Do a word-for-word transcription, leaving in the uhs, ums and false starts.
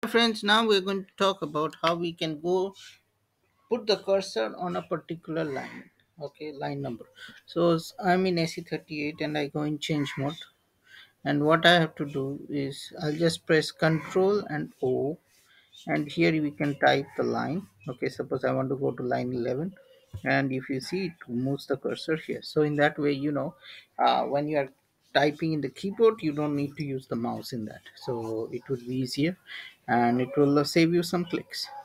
friends, now we're going to talk about how we can go put the cursor on a particular line. Okay, line number. So s- I'm in A C thirty-eight and I go in change mode. And what I have to do is I'll just press Control and O, and here we can type the line. Okay, suppose I want to go to line eleven, and if you see, it moves the cursor here. So in that way, you know, uh, when you are typing in the keyboard, you don't need to use the mouse in that, so it would be easier and it will uh, save you some clicks.